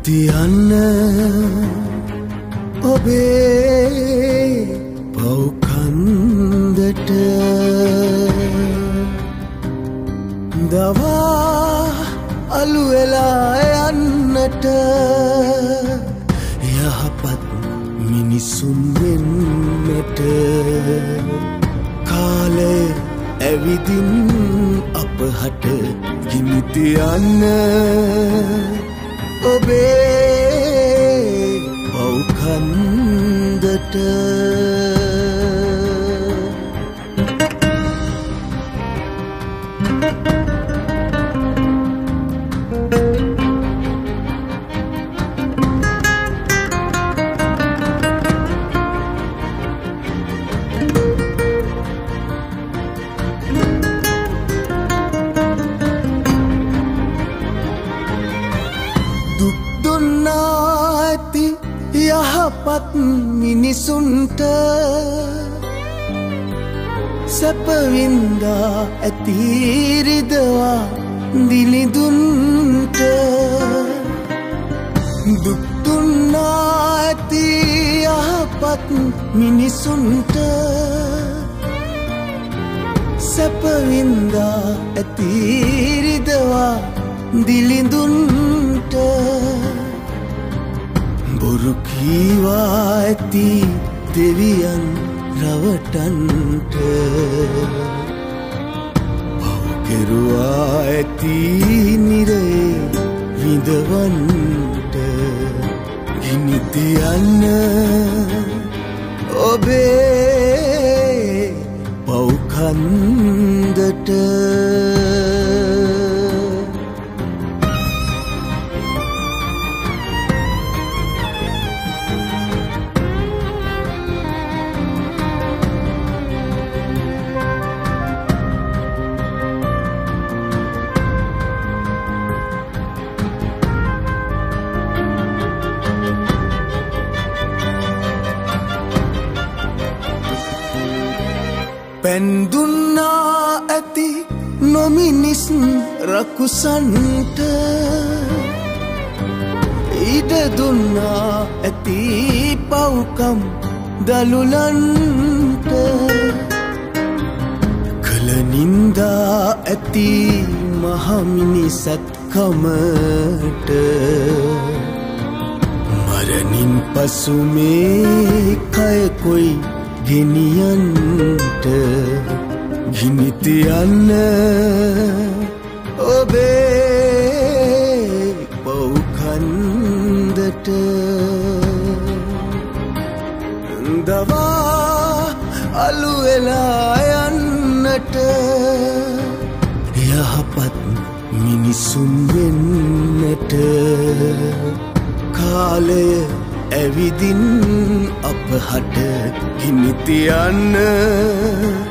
තියන්න ඔබේ පව්කන්දට දවා අලු වෙලා යන්නට යහපත් මිනිසුන් වෙන්නට කාලය ඇවිදින් අපහට ගිනි තියන්න ඔබේ පව්කන්දට දුක් දුන්නා ඇති යහපත් මිනිසුන්ට සැපවින්දා ඇති රිදවා දිලිඳුන්ට දුක් දුන්නා ඇති යහපත් මිනිසුන්ට සැපවින්දා ඇති රිදවා දිලිඳුන්ට බොරු කීවා ඇති දෙවියන් රවටන්ට පව් කෙරුවා ඇති නිරේ විඳවන්ට ගිනි තියන්න ඔබේ පව්කන්දට පැන්දුන්නා ඇති නොමිනිස් රකුසන්ට ඉඩ දුන්නා ඇති පව්කම් දළුලන්ට කළ නින්දා ඇති මහමිනිසත්කමට මරණින් පසු මේ කය කොයි ගෙනියන්ට ගිනි තියන්න ඔබේ පව්කන්දට දවා අලු වෙලා යන්නට යහපත් මිනිසුන් වෙන්නට කාලය ඇවිදින් අපහට ගිනි තියන්න